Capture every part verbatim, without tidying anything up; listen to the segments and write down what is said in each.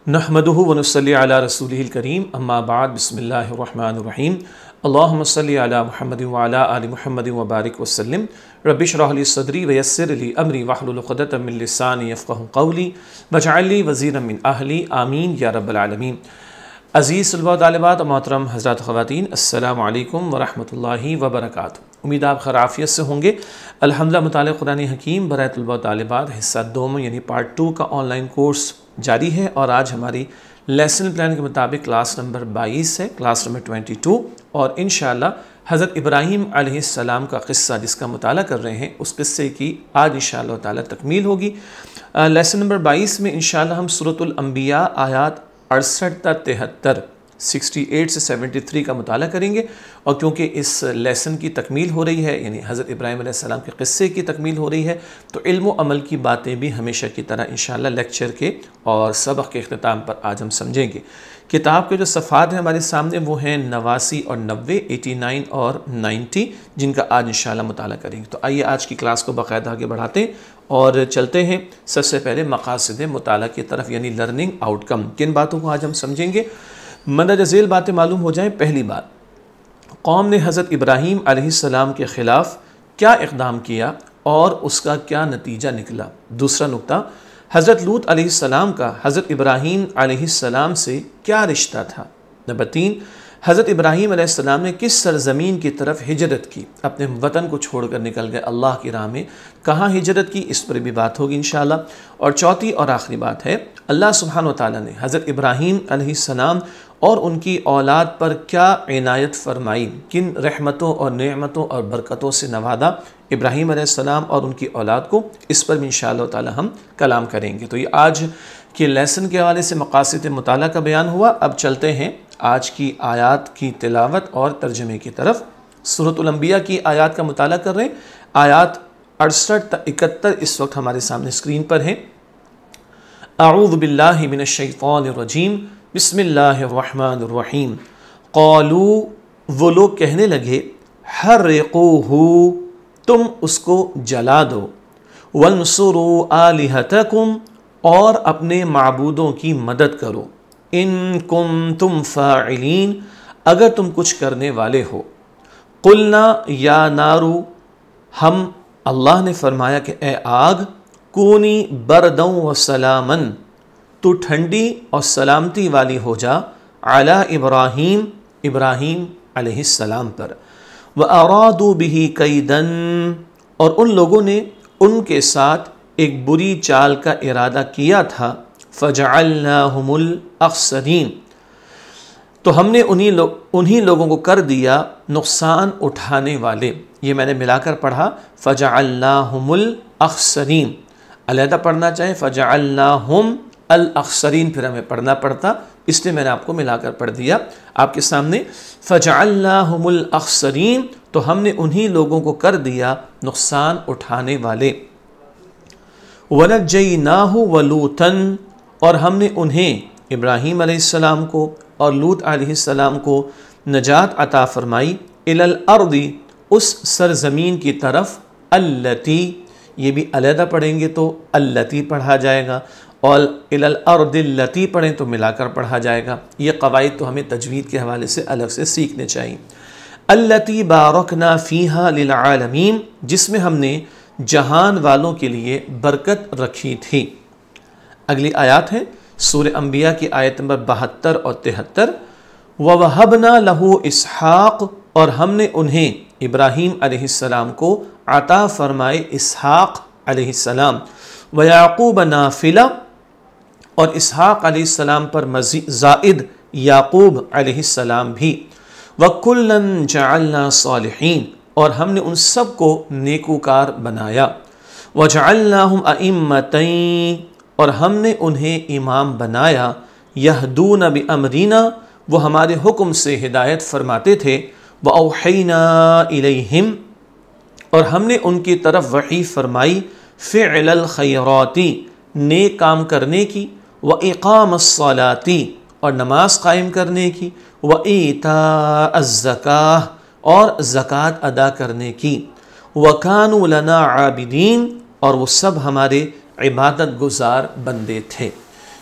نحمدہ ونصلی علی رسولہ الکریم اما بعد بسم اللہ الرحمن الرحیم اللہم صلی علی محمد وعلی آل محمد وبارک وسلم رب اشرح لی صدری ویسر لی امری واحلل عقدۃ من لسانی یفقہوا قولی واجعل لی وزیرا من اہلی آمین یا رب العالمین۔ عزیز طلباء و طالبات، محترم حضرات خواتین، السلام علیکم ورحمۃ اللہ وبرکاتہ۔ امید آپ خیریت سے ہوں گے۔ الحمدللہ مطالعہ قرآن حکیم برائے طلباء و طالبات حصہ دوم یعنی پارٹ ٹو کا آن لائن کورس جاری ہے، اور آج ہماری لیسن پلان کے مطابق کلاس نمبر بائیس ہے، کلاس نمبر ٹوئنٹی ٹو، اور انشاءاللہ حضرت ابراہیم علیہ السلام کا قصہ جس کا مطالعہ کر رہے ہیں اس قصے کی آج انشاءاللہ تعالی تکمیل ہوگی۔ لیسن نمبر بائیس میں انشاءاللہ ہم سورۃ الانبیاء آیات اڑسٹھ تا تہتر سکسٹی ایٹ سے سیونٹی تھری کا مطالعہ کریں گے، اور کیونکہ اس لیسن کی تکمیل ہو رہی ہے، یعنی حضرت ابراہیم علیہ السلام کے قصے کی تکمیل ہو رہی ہے، تو علم و عمل کی باتیں بھی ہمیشہ کی طرح انشاءاللہ لیکچر کے اور سبق کے اختتام پر آج ہم سمجھیں گے۔ کتاب کے جو صفحات ہیں ہمارے سامنے وہ ہیں نواسی اور نوے، ایٹی نائن اور نائنٹی، جن کا آج انشاءاللہ مطالعہ کریں گے۔ تو آئیے آج کی کلاس کو باقاعدہ آگے بڑھاتے ہیں اور چلتے ہیں سب سے پہلے مقاصد مطالعہ کی طرف، یعنی لرننگ آؤٹ کم۔ کن باتوں کو آج ہم سمجھیں گے؟ مندرجہ ذیل باتیں معلوم ہو جائیں۔ پہلی بات، قوم نے حضرت ابراہیم علیہ السلام کے خلاف کیا اقدام کیا اور اس کا کیا نتیجہ نکلا۔ دوسرا نقطہ، حضرت لوط علیہ السلام کا حضرت ابراہیم علیہ السلام سے کیا رشتہ تھا۔ نمبر تین، حضرت ابراہیم علیہ السلام نے کس سرزمین کی طرف ہجرت کی، اپنے وطن کو چھوڑ کر نکل گئے اللہ کی راہ میں، کہاں ہجرت کی، اس پر بھی بات ہوگی انشاءاللہ۔ اور چوتھی اور آخری بات ہے، اللہ سبحانہ وتعالی نے حضرت ابراہیم علیہ السلام اور ان کی اولاد پر کیا عنایت فرمائی، کن رحمتوں اور نعمتوں اور برکتوں سے نوازا ابراہیم علیہ السلام اور ان کی اولاد کو، اس پر بھی انشاءاللہ تعالی ہم کلام کریں گے۔ تو یہ آج کے لیسن کے حوالے سے مقاصد مطالعہ کا بیان ہوا۔ اب چلتے ہیں آج کی آیات کی تلاوت اور ترجمے کی طرف۔ سورۃ الانبیاء کی آیات کا مطالعہ کر رہے ہیں۔ آیات اڑسٹھ تا اکہتر اس وقت ہمارے سامنے اسکرین پر ہیں۔ اعوذ باللہ من الشیطان الرجیم، بسم اللہ الرحمن الرحیم۔ قالوا، وہ لوگ کہنے لگے، حرقوہ، تم اس کو جلا دو، وانصروا آلہتکم، اور اپنے معبودوں کی مدد کرو، ان کنتم فاعلین، اگر تم کچھ کرنے والے ہو۔ قلنا یا نارو، ہم اللہ نے فرمایا کہ اے آگ، کونی بردوں و سلامن، تو ٹھنڈی اور سلامتی والی ہو جا، علی ابراہیم، ابراہیم علیہ السلام پر، وَأَرَادُوا بِهِ كَيْدًا، اور ان لوگوں نے ان کے ساتھ ایک بری چال کا ارادہ کیا تھا، فَجَعَلْنَاهُمُ الْأَخْسَرِينَ، تو ہم نے انہی لوگ انہی لوگوں کو کر دیا نقصان اٹھانے والے۔ یہ میں نے ملا کر پڑھا، فَجَعَلْنَاهُمُ الْأَخْسَرِينَ، علیحدہ پڑھنا چاہے فَجَعَلْنَاهُمْ الْأَخْسَرِينَ، پھر ہمیں پڑھنا پڑتا، اس لیے میں نے آپ کو ملا کر پڑھ دیا آپ کے سامنے۔ فَجَعَلْنَاهُمُ الْأَخْسَرِينَ، تو ہم نے انہی لوگوں کو کر دیا نقصان اٹھانے والے۔ وَنَجَّيْنَاهُ وَلُوطًا، اور ہم نے انہیں ابراہیم علیہ السلام کو اور لوط علیہ السلام کو نجات عطا فرمائی، إِلَى الْأَرْضِ، اس سرزمین کی طرف، الَّتِي، یہ بھی علیحدہ پڑھیں گے تو الَّتِی پڑھا جائے گا، اور إِلَى الْأَرْضِ الَّتِی پڑھیں تو ملا کر پڑھا جائے گا۔ یہ قواعد تو ہمیں تجوید کے حوالے سے الگ سے سیکھنے چاہیے۔ الَّتِی بَارَكْنَا فِيهَا لِلْعَالَمِينَ، جس میں ہم نے جہان والوں کے لیے برکت رکھی تھی۔ اگلی آیات ہے سورہ انبیاء کی آیت نمبر بہتر اور تہتر۔ وَوَهَبْنَا لَهُ اسحاق، اور ہم نے انہیں ابراہیم علیہ السلام کو عطا فرمائے اسحاق علیہ السلام، وَيَعْقُوبَ نَافِلَةً، اور اسحاق علیہ السلام پر مزید زائد یعقوب علیہ السلام بھی، وَكُلًّا جَعَلْنَا صَالِحِينَ، اور ہم نے ان سب کو نیکوکار بنایا، وَجَعَلْنَاهُمْ أَئِمَّةً، اور ہم نے انہیں امام بنایا، يَهْدُونَ بِأَمْرِنَا، وہ ہمارے حکم سے ہدایت فرماتے تھے، وَأَوْحَيْنَا إِلَيْهِمْ، اور ہم نے ان کی طرف وحی فرمائی، فِعْلَ الْخَيْرَاتِ، نیک کام کرنے کی، وَإِقَامَ الصَّلَاةِ، اور نماز قائم کرنے کی، وَإِيتَاءَ الزَّكَاةِ، اور زکوٰۃ ادا کرنے کی، وَكَانُوا لَنَا عَابِدِينَ، اور وہ سب ہمارے عبادت گزار بندے تھے۔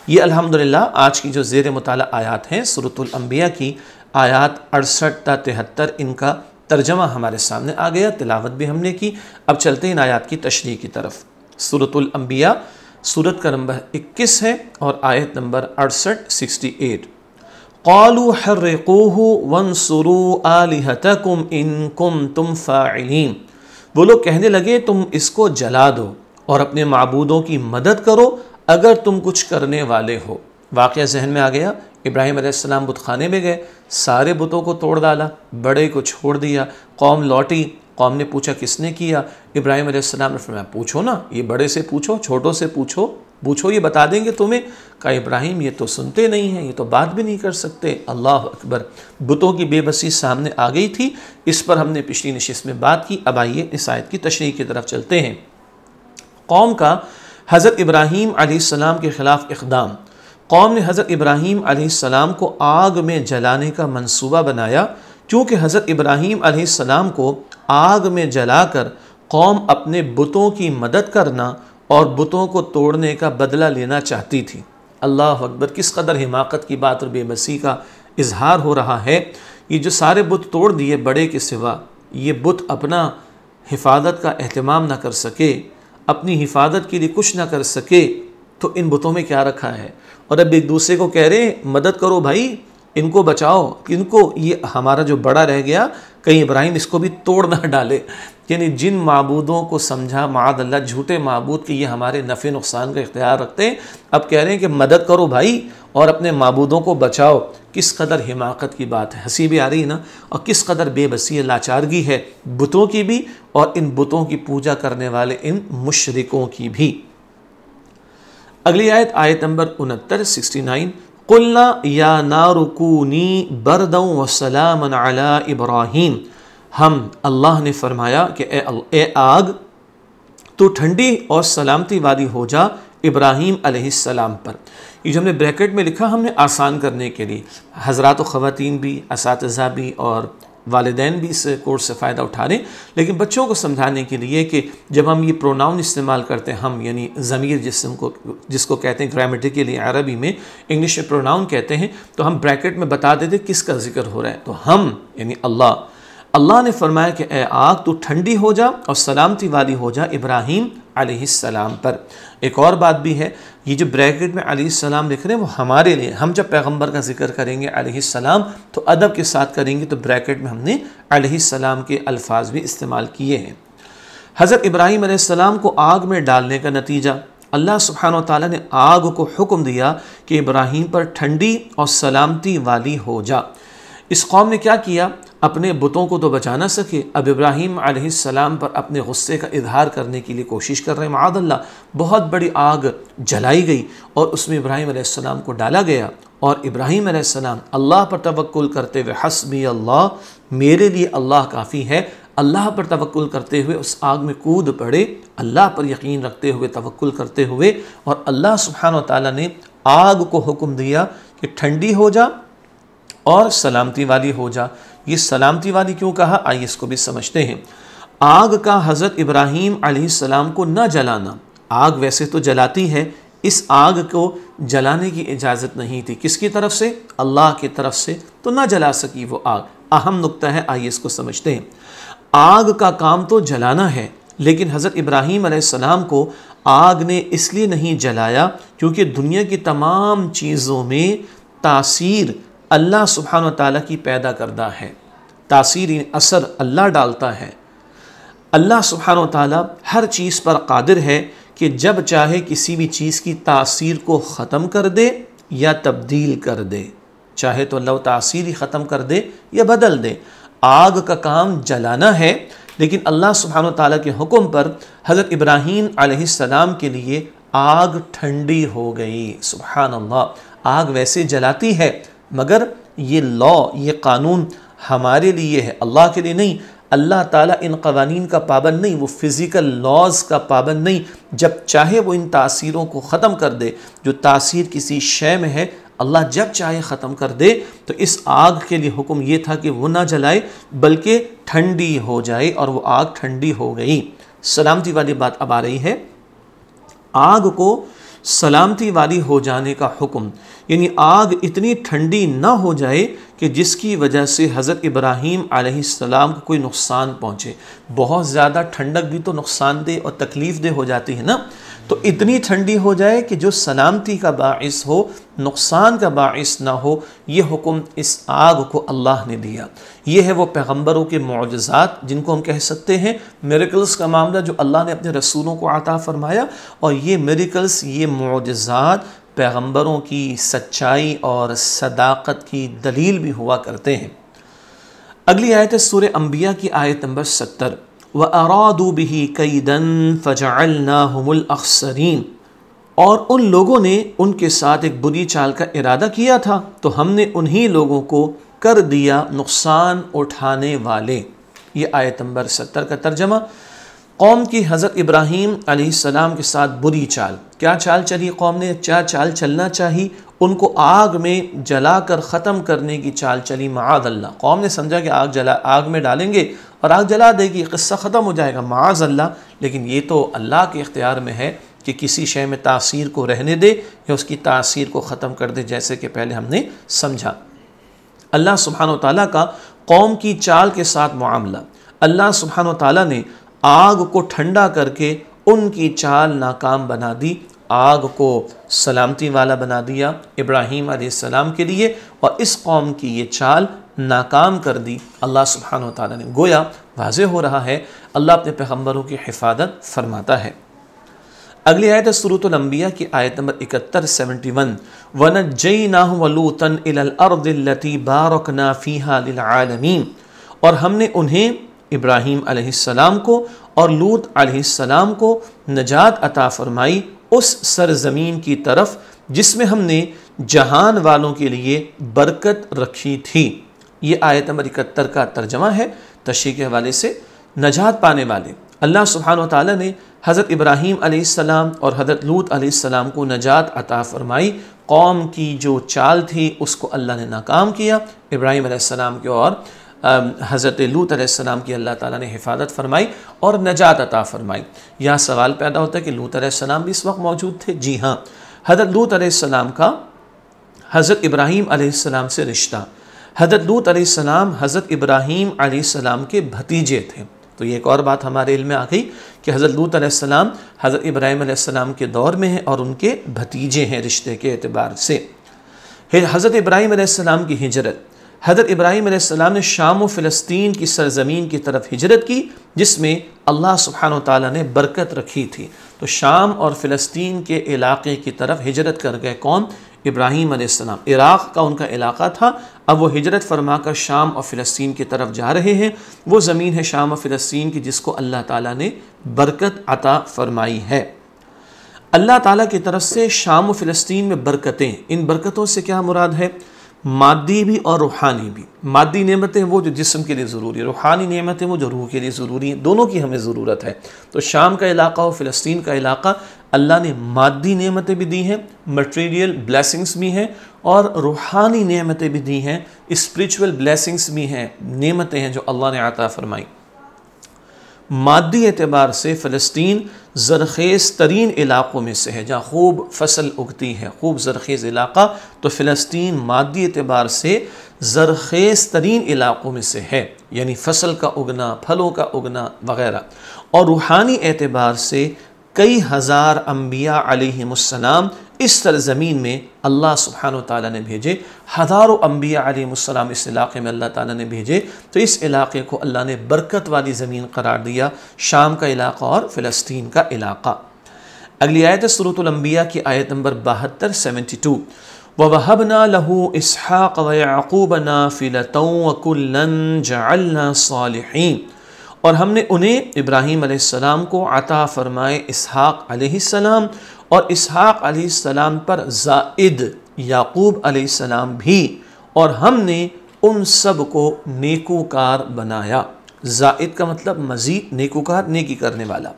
یہ الحمدللہ آج کی جو زیر مطالعہ آیات ہیں سورۃ الانبیاء کی آیات اڑسٹھ تا تہتر، ان کا ترجمہ ہمارے سامنے آ گیا، تلاوت بھی ہم نے کی۔ اب چلتے ہیں ان آیات کی تشریح کی طرف۔ سورۃ الانبیاء سورت کا نمبر اکیس ہے اور آیت نمبر اڑسٹھ سکسٹی ایٹ۔ قالوا حرقوه وانصروا آلہتکم ان کنتم فاعلین۔ وہ لوگ کہنے لگے تم اس کو جلا دو اور اپنے معبودوں کی مدد کرو اگر تم کچھ کرنے والے ہو۔ واقعہ ذہن میں آ گیا، ابراہیم علیہ السلام بت خانے میں گئے، سارے بتوں کو توڑ ڈالا، بڑے کو چھوڑ دیا، قوم لوٹی، قوم نے پوچھا کس نے کیا؟ ابراہیم علیہ السلام نے فرمایا پوچھو نا، یہ بڑے سے پوچھو، چھوٹوں سے پوچھو، پوچھو یہ بتا دیں گے تمہیں۔ کہا ابراہیم یہ تو سنتے نہیں ہیں، یہ تو بات بھی نہیں کر سکتے۔ اللہ اکبر، بتوں کی بے بسی سامنے آ گئی تھی۔ اس پر ہم نے پچھلی نشست میں بات کی۔ اب آئیے اس آیت کی تشریح کی طرف چلتے ہیں۔ قوم کا حضرت ابراہیم علیہ السلام کے خلاف اقدام۔ قوم نے حضرت ابراہیم علیہ السلام کو آگ میں جلانے کا منصوبہ بنایا، کیونکہ حضرت ابراہیم علیہ السلام کو آگ میں جلا کر قوم اپنے بتوں کی مدد کرنا اور بتوں کو توڑنے کا بدلہ لینا چاہتی تھی۔ اللہ اکبر، کس قدر حماقت کی بات اور بے بسی کا اظہار ہو رہا ہے۔ یہ جو سارے بت توڑ دیے بڑے کے سوا، یہ بت اپنا حفاظت کا اہتمام نہ کر سکے، اپنی حفاظت کے لیے کچھ نہ کر سکے، تو ان بتوں میں کیا رکھا ہے؟ اور اب ایک دوسرے کو کہہ رہے ہیں مدد کرو بھائی، ان کو بچاؤ، ان کو، یہ ہمارا جو بڑا رہ گیا کہیں ابراہیم اس کو بھی توڑ نہ ڈالے۔ یعنی جن معبودوں کو سمجھا معاذ اللہ جھوٹے معبود کہ یہ ہمارے نفع نقصان کا اختیار رکھتے ہیں، اب کہہ رہے ہیں کہ مدد کرو بھائی اور اپنے معبودوں کو بچاؤ۔ کس قدر حماقت کی بات ہے، ہنسی بھی آ رہی نا، اور کس قدر بے بسی لاچارگی ہے بتوں کی بھی اور ان بتوں کی پوجا کرنے والے ان مشرکوں کی بھی۔ اگلی آیت آیت نمبر انہتر سکسٹی نائن۔ قلنا یا نار کونی بردا وسلاما علی ابراہیم۔ ہم اللہ نے فرمایا کہ اے, اے آگ تو ٹھنڈی اور سلامتی والی ہو جا ابراہیم علیہ السلام پر۔ یہ جو ہم نے بریکٹ میں لکھا ہم نے آسان کرنے کے لیے، حضرات و خواتین بھی، اساتذہ بھی اور والدین بھی اس کورس سے فائدہ اٹھا رہے ہیں، لیکن بچوں کو سمجھانے کے لیے کہ جب ہم یہ پروناؤن استعمال کرتے ہیں، ہم یعنی ضمیر جسم کو جس کو کہتے ہیں گرامیٹیکلی عربی میں، انگلش میں پروناؤن کہتے ہیں، تو ہم بریکٹ میں بتا دیتے کس کا ذکر ہو رہا ہے۔ تو ہم یعنی اللہ اللہ نے فرمایا کہ اے آگ تو ٹھنڈی ہو جا اور سلامتی والی ہو جا ابراہیم علیہ السلام پر۔ ایک اور بات بھی ہے، یہ جو بریکٹ میں علیہ السلام لکھ رہے ہیں وہ ہمارے لیے، ہم جب پیغمبر کا ذکر کریں گے علیہ السلام تو ادب کے ساتھ کریں گے، تو بریکٹ میں ہم نے علیہ السلام کے الفاظ بھی استعمال کیے ہیں۔ حضرت ابراہیم علیہ السلام کو آگ میں ڈالنے کا نتیجہ، اللہ سبحانہ و تعالیٰ نے آگ کو حکم دیا کہ ابراہیم پر ٹھنڈی اور سلامتی والی ہو جا۔ اس قوم نے کیا کیا؟ اپنے بتوں کو تو بچا نہ سکے، اب ابراہیم علیہ السلام پر اپنے غصے کا اظہار کرنے کے لیے کوشش کر رہے ہیں۔ معاذ اللہ، بہت بڑی آگ جلائی گئی اور اس میں ابراہیم علیہ السلام کو ڈالا گیا، اور ابراہیم علیہ السلام اللہ پر توکل کرتے ہوئے، حسبی اللہ، میرے لیے اللہ کافی ہے، اللہ پر توکل کرتے ہوئے اس آگ میں کود پڑے، اللہ پر یقین رکھتے ہوئے، توکل کرتے ہوئے، اور اللہ سبحانہ و تعالیٰ نے آگ کو حکم دیا کہ ٹھنڈی ہو جا اور سلامتی والی ہو جا۔ یہ سلامتی والی کیوں کہا؟ آئیے اس کو بھی سمجھتے ہیں۔ آگ کا حضرت ابراہیم علیہ السلام کو نہ جلانا، آگ ویسے تو جلاتی ہے، اس آگ کو جلانے کی اجازت نہیں تھی، کس کی طرف سے؟ اللہ کی طرف سے، تو نہ جلا سکی وہ آگ۔ اہم نقطہ ہے، آئیے اس کو سمجھتے ہیں۔ آگ کا کام تو جلانا ہے، لیکن حضرت ابراہیم علیہ السلام کو آگ نے اس لیے نہیں جلایا کیونکہ دنیا کی تمام چیزوں میں تاثیر اللہ سبحانہ و تعالیٰ کی پیدا کردہ ہے، تاثیر اثر اللہ ڈالتا ہے۔ اللہ سبحانہ و تعالیٰ ہر چیز پر قادر ہے کہ جب چاہے کسی بھی چیز کی تاثیر کو ختم کر دے یا تبدیل کر دے، چاہے تو اللہ تاثیر ہی ختم کر دے یا بدل دے۔ آگ کا کام جلانا ہے، لیکن اللہ سبحانہ و تعالیٰ کے حکم پر حضرت ابراہیم علیہ السلام کے لیے آگ ٹھنڈی ہو گئی۔ سبحان اللہ، آگ ویسے جلاتی ہے مگر یہ لا، یہ قانون ہمارے لیے ہے، اللہ کے لیے نہیں۔ اللہ تعالیٰ ان قوانین کا پابند نہیں، وہ فزیکل لاز کا پابند نہیں، جب چاہے وہ ان تاثیروں کو ختم کر دے۔ جو تاثیر کسی شے میں ہے اللہ جب چاہے ختم کر دے، تو اس آگ کے لیے حکم یہ تھا کہ وہ نہ جلائے بلکہ ٹھنڈی ہو جائے، اور وہ آگ ٹھنڈی ہو گئی۔ سلامتی والی بات اب آ رہی ہے، آگ کو سلامتی والی ہو جانے کا حکم، یعنی آگ اتنی ٹھنڈی نہ ہو جائے کہ جس کی وجہ سے حضرت ابراہیم علیہ السلام کو کوئی نقصان پہنچے۔ بہت زیادہ ٹھنڈک بھی تو نقصان دہ اور تکلیف دہ ہو جاتی ہے نا، تو اتنی ٹھنڈی ہو جائے کہ جو سلامتی کا باعث ہو، نقصان کا باعث نہ ہو، یہ حکم اس آگ کو اللہ نے دیا۔ یہ ہے وہ پیغمبروں کے معجزات جن کو ہم کہہ سکتے ہیں میریکلز کا معاملہ، جو اللہ نے اپنے رسولوں کو عطا فرمایا، اور یہ میریکلز، یہ معجزات پیغمبروں کی سچائی اور صداقت کی دلیل بھی ہوا کرتے ہیں۔ اگلی آیت ہے سورہ انبیاء کی آیت نمبر ستر، وَأَرَادُوا بِهِ كَيْدًا فَجَعَلْنَاهُمُ الْأَخْسَرِينَ، اور ان لوگوں نے ان کے ساتھ ایک بری چال کا ارادہ کیا تھا تو ہم نے انہی لوگوں کو کر دیا نقصان اٹھانے والے۔ یہ آیت نمبر ستر کا ترجمہ۔ قوم کی حضرت ابراہیم علیہ السلام کے ساتھ بری چال، کیا چال چلی قوم نے؟ کیا چال چلنا چاہی؟ ان کو آگ میں جلا کر ختم کرنے کی چال چلی، معاذ اللہ۔ قوم نے سمجھا کہ آگ جلا آگ میں ڈالیں گے اور آگ جلا دے گی، قصہ ختم ہو جائے گا، معاذ اللہ۔ لیکن یہ تو اللہ کے اختیار میں ہے کہ کسی شے میں تاثیر کو رہنے دے یا اس کی تاثیر کو ختم کر دے، جیسے کہ پہلے ہم نے سمجھا۔ اللہ سبحانہ و تعالیٰ کا قوم کی چال کے ساتھ معاملہ، اللہ سبحانہ و تعالیٰ نے آگ کو ٹھنڈا کر کے ان کی چال ناکام بنا دی، آگ کو سلامتی والا بنا دیا ابراہیم علیہ السلام کے لیے، اور اس قوم کی یہ چال ناکام کر دی اللہ سبحانہ و تعالیٰ نے۔ گویا واضح ہو رہا ہے اللہ اپنے پیغمبروں کی حفاظت فرماتا ہے۔ اگلی آیت ہے سورۃ الانبیاء کی آیت نمبر اکہتر، سیونٹی ون، وَنَجَّيْنَاهُ وَلُوطًا إِلَى الْأَرْضِ الَّتِي بَارَكْنَا فِيهَا لِلْعَالَمِينَ، اور ہم نے انہیں ابراہیم علیہ السلام کو اور لوط علیہ السلام کو نجات عطا فرمائی اس سرزمین کی طرف جس میں ہم نے جہان والوں کے لیے برکت رکھی تھی۔ یہ آیت نمبر اکہتر کا ترجمہ ہے تشریح کے حوالے سے، نجات پانے والے۔ اللہ سبحانہ و تعالیٰ نے حضرت ابراہیم علیہ السلام اور حضرت لوط علیہ السلام کو نجات عطا فرمائی، قوم کی جو چال تھی اس کو اللہ نے ناکام کیا، ابراہیم علیہ السلام کے اور حضرت لوط علیہ السلام کی اللہ تعالیٰ نے حفاظت فرمائی اور نجات عطا فرمائی۔ یہاں سوال پیدا ہوتا ہے کہ لوط علیہ السلام بھی اس وقت موجود تھے؟ جی ہاں، حضرت لوط علیہ السلام کا حضرت ابراہیم علیہ السلام سے رشتہ، حضرت لوط علیہ السلام حضرت ابراہیم علیہ السلام کے بھتیجے تھے۔ تو یہ ایک اور بات ہمارے علم میں آ گئی کہ حضرت لوط علیہ السلام حضرت ابراہیم علیہ السلام کے دور میں ہیں اور ان کے بھتیجے ہیں رشتے کے اعتبار سے۔ حضرت ابراہیم علیہ السلام کی ہجرت، حضرت ابراہیم علیہ السلام نے شام و فلسطین کی سرزمین کی طرف ہجرت کی جس میں اللہ سبحانہ و تعالیٰ نے برکت رکھی تھی۔ تو شام اور فلسطین کے علاقے کی طرف ہجرت کر گئے کون؟ ابراہیم علیہ السلام۔ عراق کا ان کا علاقہ تھا، اب وہ ہجرت فرما کر شام اور فلسطین کی طرف جا رہے ہیں۔ وہ زمین ہے شام اور فلسطین کی جس کو اللہ تعالیٰ نے برکت عطا فرمائی ہے۔ اللہ تعالیٰ کی طرف سے شام و فلسطین میں برکتیں، ان برکتوں سے کیا مراد ہے؟ مادی بھی اور روحانی بھی۔ مادی نعمتیں وہ جو جسم کے لیے ضروری ہیں، روحانی نعمتیں وہ جو روح کے لیے ضروری ہیں، دونوں کی ہمیں ضرورت ہے۔ تو شام کا علاقہ اور فلسطین کا علاقہ، اللہ نے مادی نعمتیں بھی دی ہیں، مٹیریل بلیسنگز بھی ہیں، اور روحانی نعمتیں بھی دی ہیں، اسپریچول بلیسنگز بھی ہیں، نعمتیں ہیں جو اللہ نے عطا فرمائی۔ مادی اعتبار سے فلسطین زرخیز ترین علاقوں میں سے ہے، جہاں خوب فصل اگتی ہے، خوب زرخیز علاقہ، تو فلسطین مادی اعتبار سے زرخیز ترین علاقوں میں سے ہے، یعنی فصل کا اگنا، پھلوں کا اگنا وغیرہ۔ اور روحانی اعتبار سے کئی ہزار انبیاء علیہم السلام اس سرزمین میں اللہ سبحانہ و تعالیٰ نے بھیجے، ہزاروں انبیاء علیہم السلام اس علاقے میں اللہ تعالیٰ نے بھیجے، تو اس علاقے کو اللہ نے برکت والی زمین قرار دیا، شام کا علاقہ اور فلسطین کا علاقہ۔ اگلی آیت ہے سورۃ الانبیاء کی آیت نمبر بہتر، سیونٹی ٹو، وَوَهَبْنَا لَهُ إِسْحَاقَ وَيَعْقُوبَ نَافِلَةً وَكُلًّا جَعَلْنَا صَالِحِينَ، اور ہم نے انہیں ابراہیم علیہ السلام کو عطا فرمائے اسحاق علیہ السلام، اور اسحاق علیہ السلام پر زائد یعقوب علیہ السلام بھی، اور ہم نے ان سب کو نیکوکار بنایا۔ زائد کا مطلب مزید، نیکوکار نیکی کرنے والا۔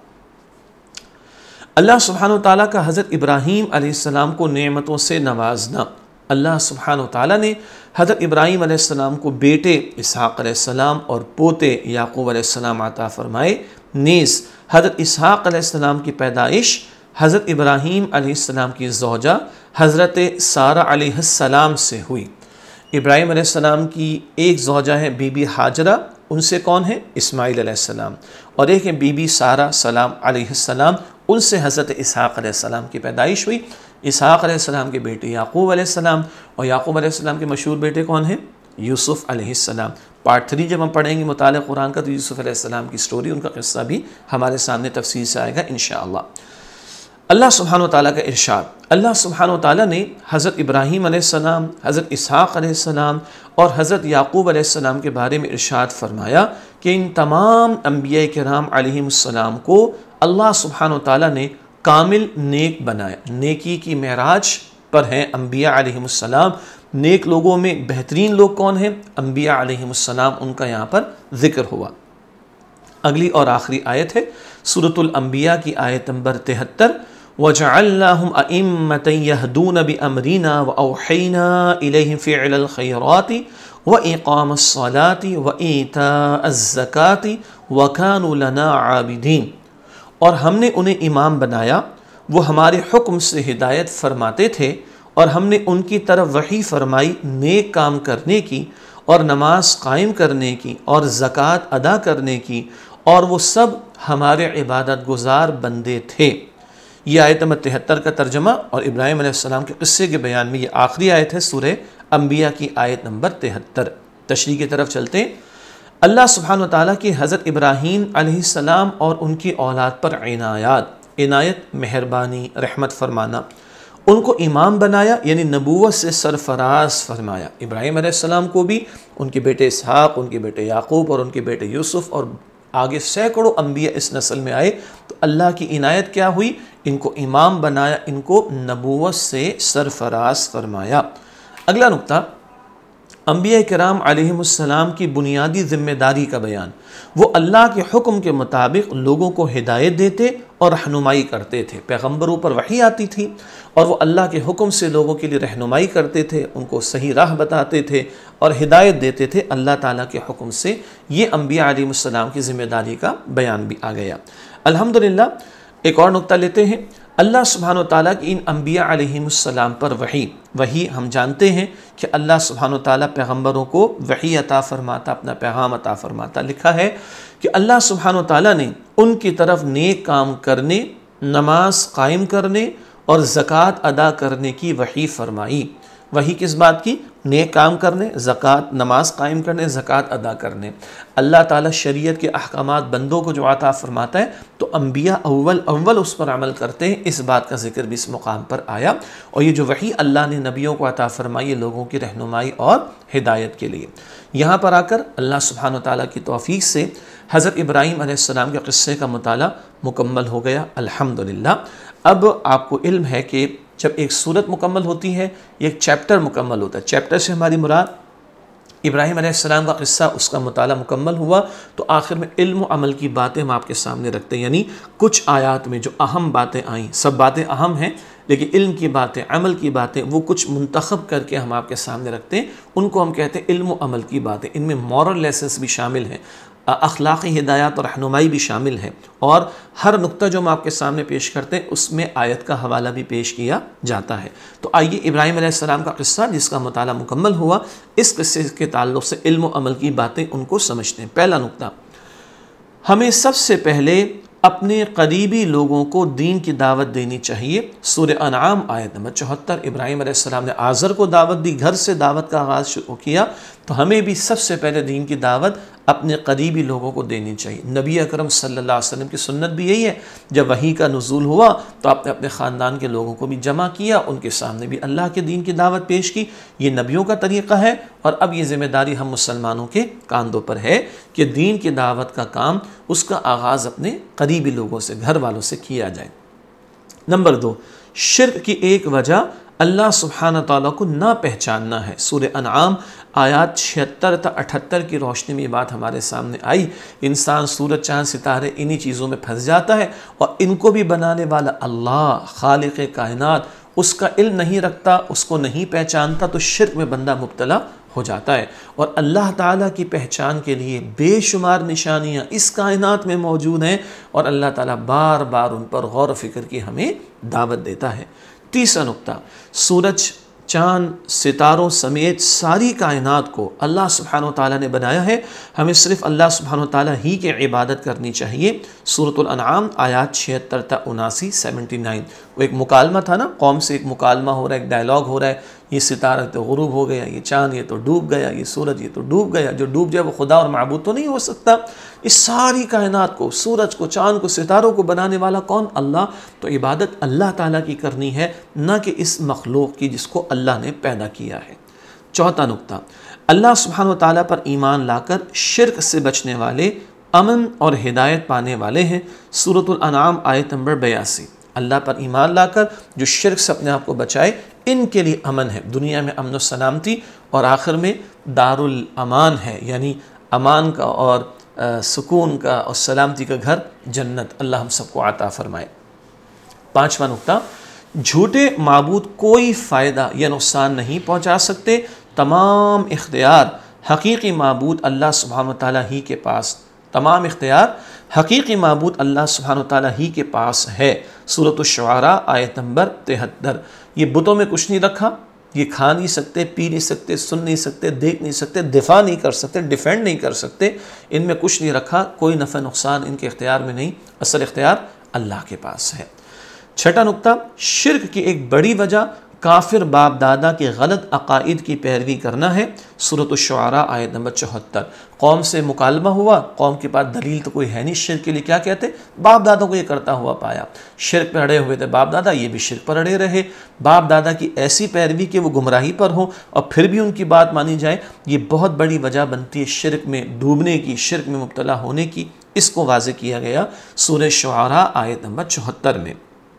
اللہ سبحانہ و تعالیٰ کا حضرت ابراہیم علیہ السلام کو نعمتوں سے نوازنا، اللہ سبحانہ و تعالیٰ نے حضرت ابراہیم علیہ السلام کو بیٹے اسحاق علیہ السلام اور پوتے یعقوب علیہ السلام عطا فرمائے، نیز حضرت اسحاق علیہ السلام کی پیدائش حضرت ابراہیم علیہ السلام کی زوجہ حضرت سارہ علیہ السلام سے ہوئی۔ ابراہیم علیہ السلام کی ایک زوجہ ہے بی بی حاجرہ، ان سے کون ہے؟ اسماعیل علیہ السلام، اور ایک ہے بی بی سارہ سلام علیہ السلام، ان سے حضرت اسحاق علیہ السلام کی پیدائش ہوئی۔ اسحاق علیہ السلام کے بیٹے یعقوب علیہ السلام، اور یعقوب علیہ السلام کے مشہور بیٹے کون ہیں؟ یوسف علیہ السلام۔ پارٹ تھری جب ہم پڑھیں گے مطالعہ قرآن کا تو یوسف علیہ السلام کی سٹوری، ان کا قصہ بھی ہمارے سامنے تفصیل سے آئے گا انشاءاللہ۔ اللہ سبحانہ وتعالیٰ کا ارشاد، اللہ سبحانہ وتعالیٰ نے حضرت ابراہیم علیہ السلام، حضرت اسحاق علیہ السلام اور حضرت یعقوب علیہ السلام کے بارے میں ارشاد فرمایا کہ ان تمام انبیاء کرام علیہم السلام کو اللہ سبحانہ وتعالیٰ نے کامل نیک بنایا۔ نیکی کی معراج پر ہیں انبیاء علیہم السلام۔ نیک لوگوں میں بہترین لوگ کون ہیں؟ انبیاء علیہم السلام، ان کا یہاں پر ذکر ہوا۔ اگلی اور آخری آیت ہے سورۃ الانبیاء کی آیت نمبر تہتر، وَجَعَلْنَاهُمْ أَئِمَّةً يَهْدُونَ بِأَمْرِنَا وَأَوْحَيْنَا إِلَيْهِمْ فِعْلَ الْخَيْرَاتِ وَإِقَامَ الصَّلَاةِ وَإِيتَاءَ الزَّكَاةِ وَكَانُوا لَنَا عَابِدِينَ، اور ہم نے انہیں امام بنایا، وہ ہمارے حکم سے ہدایت فرماتے تھے، اور ہم نے ان کی طرف وحی فرمائی نیک کام کرنے کی اور نماز قائم کرنے کی اور زکوٰۃ ادا کرنے کی، اور وہ سب ہمارے عبادت گزار بندے تھے۔ یہ آیت نمبر تہتر کا ترجمہ اور ابراہیم علیہ السلام کے قصے کے بیان میں یہ آخری آیت ہے سورہ انبیاء کی آیت نمبر تہتر۔ تشریح کی طرف چلتے ہیں۔ اللہ سبحانہ وتعالیٰ کی حضرت ابراہیم علیہ السلام اور ان کی اولاد پر عنایات، عنایت مہربانی، رحمت فرمانا، ان کو امام بنایا یعنی نبوت سے سرفراز فرمایا۔ ابراہیم علیہ السلام کو بھی، ان کے بیٹے اسحاق، ان کے بیٹے یعقوب اور ان کے بیٹے یوسف، اور آگے سینکڑوں انبیاء اس نسل میں آئے، تو اللہ کی عنایت کیا ہوئی؟ ان کو امام بنایا، ان کو نبوت سے سرفراز فرمایا۔ اگلا نقطہ، انبیاء کرام علیہم السلام کی بنیادی ذمہ داری کا بیان۔ وہ اللہ کے حکم کے مطابق لوگوں کو ہدایت دیتے اور رہنمائی کرتے تھے۔ پیغمبروں پر وحی آتی تھی اور وہ اللہ کے حکم سے لوگوں کے لیے رہنمائی کرتے تھے، ان کو صحیح راہ بتاتے تھے اور ہدایت دیتے تھے اللہ تعالیٰ کے حکم سے۔ یہ انبیاء علیہم السلام کی ذمہ داری کا بیان بھی آ گیا۔ الحمدللہ ایک اور نقطہ لیتے ہیں۔ اللہ سبحانہ وتعالیٰ کی ان انبیاء علیہم السلام پر وحی وحی ہم جانتے ہیں کہ اللہ سبحانہ وتعالیٰ پیغمبروں کو وحی عطا فرماتا، اپنا پیغام عطا فرماتا۔ لکھا ہے کہ اللہ سبحانہ وتعالیٰ نے ان کی طرف نیک کام کرنے، نماز قائم کرنے اور زکوٰۃ ادا کرنے کی وحی فرمائی۔ وحی کس بات کی؟ نیک کام کرنے، زکوٰۃ، نماز قائم کرنے، زکوٰۃ ادا کرنے۔ اللہ تعالیٰ شریعت کے احکامات بندوں کو جو عطا فرماتا ہے تو انبیاء اول اول اس پر عمل کرتے ہیں، اس بات کا ذکر بھی اس مقام پر آیا۔ اور یہ جو وحی اللہ نے نبیوں کو عطا فرمائی لوگوں کی رہنمائی اور ہدایت کے لیے۔ یہاں پر آ کر اللہ سبحانہ وتعالیٰ کی توفیق سے حضرت ابراہیم علیہ السلام کے قصے کا مطالعہ مکمل ہو گیا الحمدللہ۔ اب آپ کو علم ہے کہ جب ایک سورت مکمل ہوتی ہے، ایک چیپٹر مکمل ہوتا ہے۔ چیپٹر سے ہماری مراد ابراہیم علیہ السلام کا قصہ، اس کا مطالعہ مکمل ہوا تو آخر میں علم و عمل کی باتیں ہم آپ کے سامنے رکھتے ہیں، یعنی کچھ آیات میں جو اہم باتیں آئیں، سب باتیں اہم ہیں لیکن علم کی باتیں، عمل کی باتیں وہ کچھ منتخب کر کے ہم آپ کے سامنے رکھتے ہیں، ان کو ہم کہتے ہیں علم و عمل کی باتیں۔ ان میں مورل لیسنس بھی شامل ہیں، اخلاقی ہدایات اور رہنمائی بھی شامل ہے، اور ہر نقطہ جو ہم آپ کے سامنے پیش کرتے ہیں اس میں آیت کا حوالہ بھی پیش کیا جاتا ہے۔ تو آئیے ابراہیم علیہ السلام کا قصہ جس کا مطالعہ مکمل ہوا، اس قصے کے تعلق سے علم و عمل کی باتیں ان کو سمجھتے ہیں۔ پہلا نقطہ، ہمیں سب سے پہلے اپنے قریبی لوگوں کو دین کی دعوت دینی چاہیے۔ سورہ انعام آیت نمبر چوہتر، ابراہیم علیہ السلام نے آزر کو دعوت دی، گھر سے دعوت کا آغاز شروع کیا، تو ہمیں بھی سب سے پہلے دین کی دعوت اپنے قریبی لوگوں کو دینی چاہیے۔ نبی اکرم صلی اللہ علیہ وسلم کی سنت بھی یہی ہے، جب وحی کا نزول ہوا تو آپ نے اپنے خاندان کے لوگوں کو بھی جمع کیا، ان کے سامنے بھی اللہ کے دین کی دعوت پیش کی۔ یہ نبیوں کا طریقہ ہے، اور اب یہ ذمہ داری ہم مسلمانوں کے کاندھوں پر ہے کہ دین کی دعوت کا کام، اس کا آغاز اپنے قریبی لوگوں سے، گھر والوں سے کیا جائے۔ نمبر دو، شرک کی ایک وجہ اللہ سبحانہ تعالیٰ کو نہ پہچاننا ہے۔ سورہ انعام آیات چھہتر تا اٹھتر کی روشنی میں یہ بات ہمارے سامنے آئی۔ انسان سورج، چاند، ستارے انہی چیزوں میں پھنس جاتا ہے، اور ان کو بھی بنانے والا اللہ خالق کائنات اس کا علم نہیں رکھتا، اس کو نہیں پہچانتا، تو شرک میں بندہ مبتلا ہو جاتا ہے۔ اور اللہ تعالیٰ کی پہچان کے لیے بے شمار نشانیاں اس کائنات میں موجود ہیں، اور اللہ تعالیٰ بار بار ان پر غور و فکر کی ہمیں دعوت دیتا ہے۔ تیسرا نقطہ، سورج، چاند، ستاروں سمیت ساری کائنات کو اللہ سبحانہ و تعالیٰ نے بنایا ہے، ہمیں صرف اللہ سبحانہ و تعالیٰ ہی کی عبادت کرنی چاہیے۔ سورۃ الانعام آیات چھہتر تا اناسی سیونٹی نائن، وہ ایک مکالمہ تھا نا، قوم سے ایک مکالمہ ہو رہا ہے، ایک ڈائلاگ ہو رہا ہے، یہ ستارہ تو غروب ہو گیا، یہ چاند یہ تو ڈوب گیا، یہ سورج یہ تو ڈوب گیا، جو ڈوب جائے وہ خدا اور معبود تو نہیں ہو سکتا۔ اس ساری کائنات کو، سورج کو، چاند کو، ستاروں کو بنانے والا کون؟ اللہ۔ تو عبادت اللہ تعالیٰ کی کرنی ہے، نہ کہ اس مخلوق کی جس کو اللہ نے پیدا کیا ہے۔ چوتھا نقطہ، اللہ سبحانہ و تعالیٰ پر ایمان لا کر شرک سے بچنے والے امن اور ہدایت پانے والے ہیں۔ سورۃ الانعام آیت نمبر بیاسی، اللہ پر ایمان لا کر جو شرک سے اپنے آپ کو بچائے، ان کے لیے امن ہے، دنیا میں امن و سلامتی، اور آخر میں دار الامان ہے، یعنی امان کا اور سکون کا اور سلامتی کا گھر جنت۔ اللہ ہم سب کو عطا فرمائے۔ پانچواں نقطہ، جھوٹے معبود کوئی فائدہ یا نقصان نہیں پہنچا سکتے، تمام اختیار حقیقی معبود اللہ سبحانہ وتعالیٰ ہی کے پاس تمام اختیار حقیقی معبود اللہ سبحانہ وتعالیٰ ہی کے پاس ہے۔ سورۃ الشعراء آیت نمبر تہتر، یہ بتوں میں کچھ نہیں رکھا، یہ کھا نہیں سکتے، پی نہیں سکتے، سن نہیں سکتے، دیکھ نہیں سکتے، دفاع نہیں کر سکتے، ڈیفینڈ نہیں کر سکتے، ان میں کچھ نہیں رکھا، کوئی نفع نقصان ان کے اختیار میں نہیں، اصل اختیار اللہ کے پاس ہے۔ چھٹا نقطہ، شرک کی ایک بڑی وجہ کافر باپ دادا کے غلط عقائد کی پیروی کرنا ہے۔ سورۃ الشعراء آیت نمبر چوہتر، قوم سے مکالمہ ہوا، قوم کے پاس دلیل تو کوئی ہے نہیں شرک کے لیے، کیا کہتے؟ باپ دادا کو یہ کرتا ہوا پایا، شرک پر اڑے ہوئے تھے باپ دادا، یہ بھی شرک پر اڑے رہے۔ باپ دادا کی ایسی پیروی کہ وہ گمراہی پر ہوں اور پھر بھی ان کی بات مانی جائے، یہ بہت بڑی وجہ بنتی ہے شرک میں ڈوبنے کی، شرک میں مبتلا ہونے کی۔ اس کو واضح کیا گیا سورہ شعراء آیت نمبر چوہتر میں۔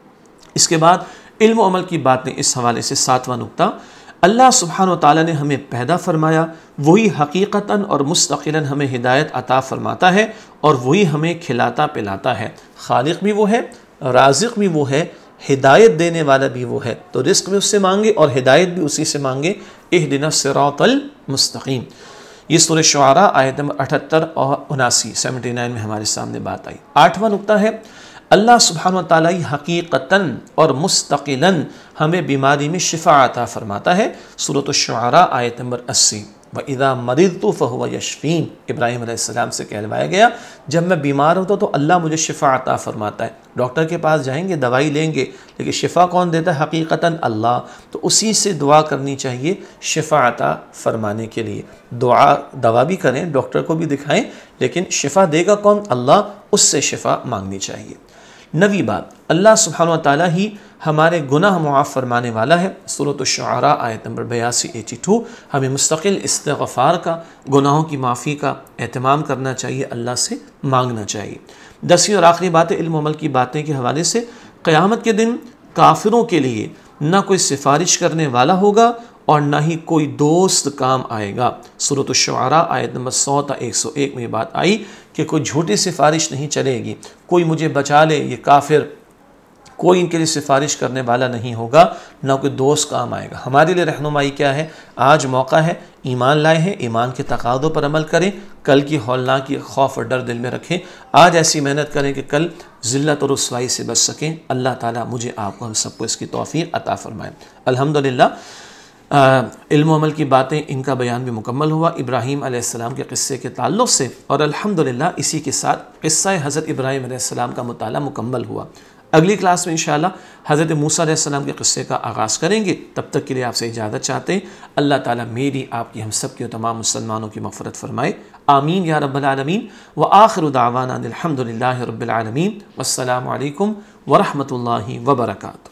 اس کے بعد علم و عمل کی باتیں، اس حوالے سے ساتواں نقطہ، اللہ سبحانہ و تعالیٰ نے ہمیں پیدا فرمایا، وہی حقیقتاً اور مستقلاً ہمیں ہدایت عطا فرماتا ہے، اور وہی ہمیں کھلاتا پلاتا ہے۔ خالق بھی وہ ہے، رازق بھی وہ ہے، ہدایت دینے والا بھی وہ ہے، تو رزق بھی اس سے مانگے اور ہدایت بھی اسی سے مانگے۔ اہدنا الصراط المستقیم، یہ سورہ شعراء آیت نمبر اٹھتر اور اناسی سیونٹی نائن میں ہمارے سامنے بات آئی۔ آٹھواں نقطہ ہے، اللہ سبحانہ و تعالیٰ حقیقتاً اور مستقلاً ہمیں بیماری میں شفا عطا فرماتا ہے۔ سورۃ الشعراء آیت نمبر اسی، وَإِذَا مَرِضْتُ فَهُوَ يَشْفِينِ، ابراہیم علیہ السلام سے کہلوایا گیا جب میں بیمار ہوتا تو اللہ مجھے شفا عطا فرماتا ہے۔ ڈاکٹر کے پاس جائیں گے، دوائی لیں گے، لیکن شفا کون دیتا ہے؟ حقیقتاً اللہ، تو اسی سے دعا کرنی چاہیے شفا عطا فرمانے کے لیے۔ دعا دوا بھی کریں، ڈاکٹر کو بھی دکھائیں، لیکن شفا دے گا کون؟ اللہ، اس سے شفا مانگنی چاہیے۔ نویں بات، اللہ سبحانہ و تعالیٰ ہی ہمارے گناہ معاف فرمانے والا ہے۔ سورۃ الشعراء آیت نمبر بیاسی ایٹی ٹو، ہمیں مستقل استغفار کا، گناہوں کی معافی کا اہتمام کرنا چاہیے، اللہ سے مانگنا چاہیے۔ دسویں اور آخری بات ہے علم و عمل کی باتیں کے حوالے سے، قیامت کے دن کافروں کے لیے نہ کوئی سفارش کرنے والا ہوگا اور نہ ہی کوئی دوست کام آئے گا۔ سورۃ الشعراء آیت نمبر سو تا ایک سو ایک میں یہ بات آئی کہ کوئی جھوٹی سفارش نہیں چلے گی، کوئی مجھے بچا لے، یہ کافر، کوئی ان کے لیے سفارش کرنے والا نہیں ہوگا، نہ کوئی دوست کام آئے گا۔ ہمارے لیے رہنمائی کیا ہے؟ آج موقع ہے، ایمان لائے ہیں، ایمان کے تقاضوں پر عمل کریں، کل کی ہولناکی خوف اور ڈر دل میں رکھیں، آج ایسی محنت کریں کہ کل ذلت اور رسوائی سے بچ سکیں۔ اللہ تعالیٰ مجھے آپ کو ہم سب کو اس کی توفیق عطا فرمائے۔ الحمدللہ علم و عمل کی باتیں، ان کا بیان بھی مکمل ہوا ابراہیم علیہ السلام کے قصے کے تعلق سے، اور الحمدللہ اسی کے ساتھ قصہ حضرت ابراہیم علیہ السلام کا مطالعہ مکمل ہوا۔ اگلی کلاس میں انشاءاللہ حضرت موسیٰ علیہ السلام کے قصے کا آغاز کریں گے۔ تب تک کے لیے آپ سے اجازت چاہتے ہیں۔ اللہ تعالیٰ میری، آپ کی، ہم سب کی اور تمام مسلمانوں کی مغفرت فرمائے، آمین یا رب العالمین۔ وآخر دعوانا الحمدللہ رب العالمین، والسلام علیکم ورحمۃ اللہ وبرکاتہ۔